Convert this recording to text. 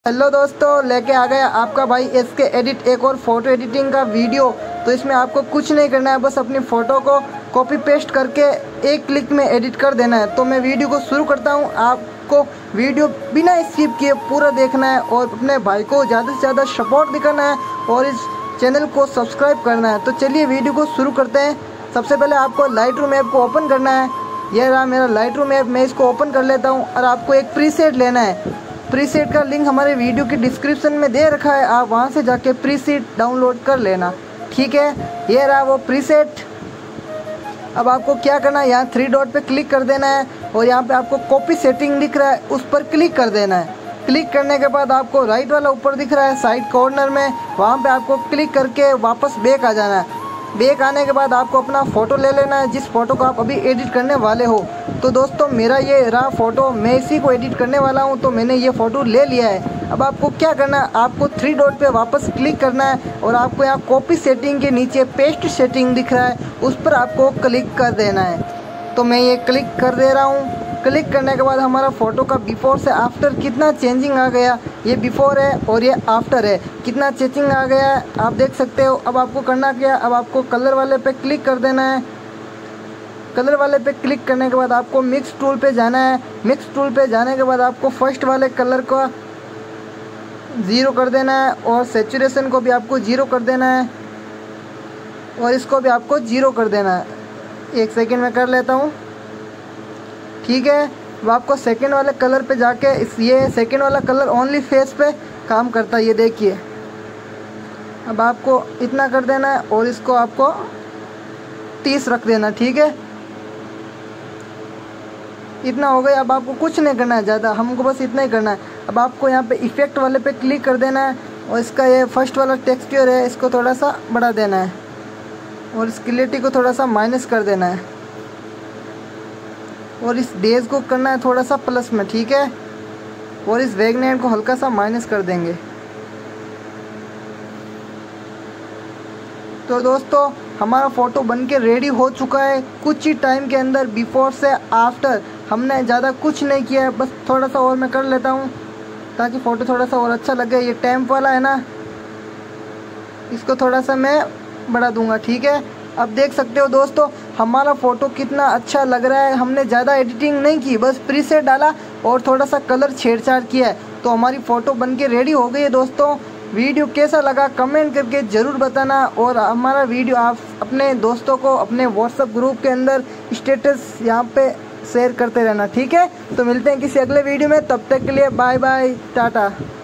Hello दोस्तों, लेके आ गया आपका भाई SK एडिट एक और फ़ोटो एडिटिंग का वीडियो। तो इसमें आपको कुछ नहीं करना है, बस अपनी फ़ोटो को कॉपी पेस्ट करके एक क्लिक में एडिट कर देना है। तो मैं वीडियो को शुरू करता हूं। आपको वीडियो बिना स्किप किए पूरा देखना है और अपने भाई को ज़्यादा से ज़्यादा सपोर्ट दिखाना है और इस चैनल को सब्सक्राइब करना है। तो चलिए वीडियो को शुरू करते हैं। सबसे पहले आपको लाइटरूम ऐप को ओपन करना है। यह रहा मेरा लाइटरूम ऐप, मैं इसको ओपन कर लेता हूँ। और आपको एक प्रीसेट लेना है। प्रीसेट का लिंक हमारे वीडियो की डिस्क्रिप्शन में दे रखा है, आप वहां से जाके प्रीसेट डाउनलोड कर लेना। ठीक है, ये रहा वो प्रीसेट। अब आपको क्या करना है, यहाँ 3 डॉट पे क्लिक कर देना है और यहाँ पे आपको कॉपी सेटिंग दिख रहा है, उस पर क्लिक कर देना है। क्लिक करने के बाद आपको राइट वाला ऊपर दिख रहा है साइड कॉर्नर में, वहाँ पे आपको क्लिक करके वापस बैक आ जाना है। बैक आने के बाद आपको अपना फ़ोटो ले लेना है, जिस फ़ोटो को आप अभी एडिट करने वाले हो। तो दोस्तों मेरा ये रहा फ़ोटो, मैं इसी को एडिट करने वाला हूँ। तो मैंने ये फ़ोटो ले लिया है। अब आपको क्या करना है, आपको 3 डॉट पे वापस क्लिक करना है और आपको यहाँ कॉपी सेटिंग के नीचे पेस्ट सेटिंग दिख रहा है, उस पर आपको क्लिक कर देना है। तो मैं ये क्लिक कर दे रहा हूँ। क्लिक करने के बाद हमारा फ़ोटो का बिफोर से आफ्टर कितना चेंजिंग आ गया, ये बिफोर है और ये आफ्टर है, कितना चेंजिंग आ गया है आप देख सकते हो। अब आपको करना क्या, अब आपको कलर वाले पे क्लिक कर देना है। कलर वाले पे क्लिक करने के बाद आपको मिक्स टूल पे जाना है। मिक्स टूल पे जाने के बाद आपको फर्स्ट वाले कलर को 0 कर देना है और सेचुरेशन को भी आपको 0 कर देना है और इसको भी आपको 0 कर देना है। 1 सेकेंड में कर लेता हूँ। ठीक है, अब आपको सेकंड वाले कलर पे जाके ये सेकंड वाला कलर ओनली फेस पे काम करता है, ये देखिए। अब आपको इतना कर देना है और इसको आपको 30 रख देना। ठीक है, इतना हो गया। अब आपको कुछ नहीं करना है ज़्यादा, हमको बस इतना ही करना है। अब आपको यहाँ पे इफ़ेक्ट वाले पे क्लिक कर देना है और इसका ये फर्स्ट वाला टेक्सचर है, इसको थोड़ा सा बढ़ा देना है और इस क्लियरिटी को थोड़ा सा माइनस कर देना है और इस डेज को करना है थोड़ा सा प्लस में। ठीक है, और इस वेगनेट को हल्का सा माइनस कर देंगे। तो दोस्तों हमारा फ़ोटो बनके रेडी हो चुका है कुछ ही टाइम के अंदर, बिफोर से आफ्टर। हमने ज़्यादा कुछ नहीं किया है, बस थोड़ा सा और मैं कर लेता हूँ ताकि फ़ोटो थोड़ा सा और अच्छा लगे। ये टैम्प वाला है ना, इसको थोड़ा सा मैं बढ़ा दूँगा। ठीक है, अब देख सकते हो दोस्तों हमारा फ़ोटो कितना अच्छा लग रहा है। हमने ज़्यादा एडिटिंग नहीं की, बस प्रीसेट डाला और थोड़ा सा कलर छेड़छाड़ किया है, तो हमारी फ़ोटो बनके रेडी हो गई है। दोस्तों वीडियो कैसा लगा कमेंट करके ज़रूर बताना और हमारा वीडियो आप अपने दोस्तों को अपने व्हाट्सएप ग्रुप के अंदर स्टेटस यहाँ पे शेयर करते रहना। ठीक है, तो मिलते हैं किसी अगले वीडियो में, तब तक के लिए बाय बाय, टाटा।